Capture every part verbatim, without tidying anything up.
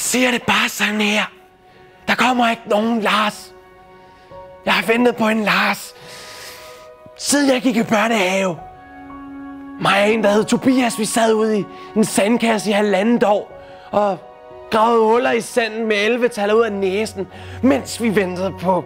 siger det bare sådan her. Der kommer ikke nogen Lars. Jeg har ventet på en Lars, siden jeg gik i børnehave. Mig og en, der hed Tobias, vi sad ude i en sandkasse i halvandet år og gravede huller i sanden med elleve-taller ud af næsen, mens vi ventede på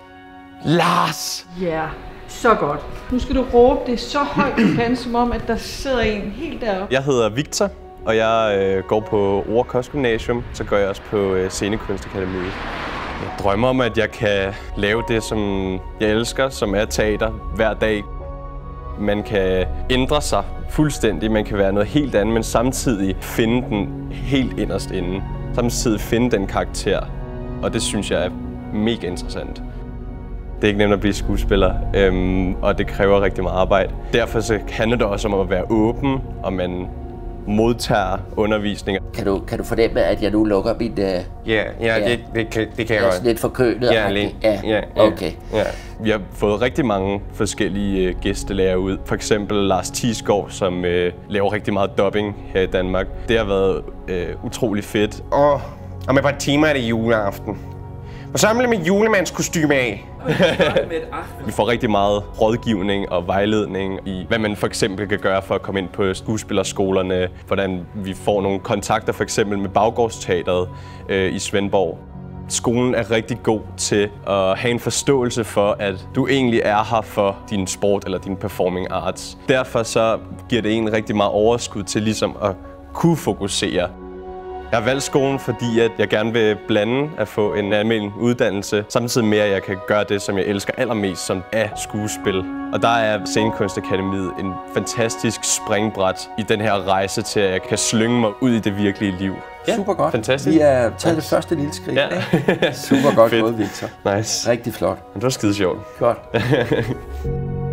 Lars. Ja, yeah, så godt. Nu skal du råbe det så højt du kan, som om at der sidder en helt deroppe. Jeg hedder Victor, og jeg øh, går på Ore Kostgymnasium. Så går jeg også på øh, Scenekunstakademiet. Jeg drømmer om, at jeg kan lave det, som jeg elsker, som er teater hver dag. Man kan ændre sig fuldstændig, man kan være noget helt andet, men samtidig finde den helt inderst inde. Samtidig finde den karakter, og det synes jeg er mega interessant. Det er ikke nemt at blive skuespiller, øhm, og det kræver rigtig meget arbejde. Derfor så handler det også om at være åben, og man modtager undervisning. Kan du, kan du fornemme, at jeg nu lukker min... Uh... Ja, ja, ja. Det, det, kan, det kan jeg godt. godt. Lidt forkølet. Ja, lidt. Ja, ja, okay. Ja. Vi har fået rigtig mange forskellige øh, gæstelærer ud. For eksempel Lars Thiesgaard, som øh, laver rigtig meget dubbing her i Danmark. Det har været øh, utrolig fedt. Og om et par timer er det juleaften. Og så med julemandskostyme af. Vi får rigtig meget rådgivning og vejledning i, hvad man for eksempel kan gøre for at komme ind på skuespillerskolerne. Hvordan vi får nogle kontakter for eksempel med Baggårdsteatret øh, i Svendborg. Skolen er rigtig god til at have en forståelse for, at du egentlig er her for din sport eller din performing arts. Derfor så giver det en rigtig meget overskud til ligesom at kunne fokusere. Jeg har valgt skolen, fordi at jeg gerne vil blande at få en almindelig uddannelse, samtidig med at jeg kan gøre det, som jeg elsker allermest, som er skuespil. Og der er Scenekunstakademiet en fantastisk springbræt i den her rejse til, at jeg kan slynge mig ud i det virkelige liv. Ja, super godt. Fantastisk. Vi er taget det første lille skridt. Ja. Super godt gået, Victor. Nice. Rigtig flot. Det var skide sjovt. Godt.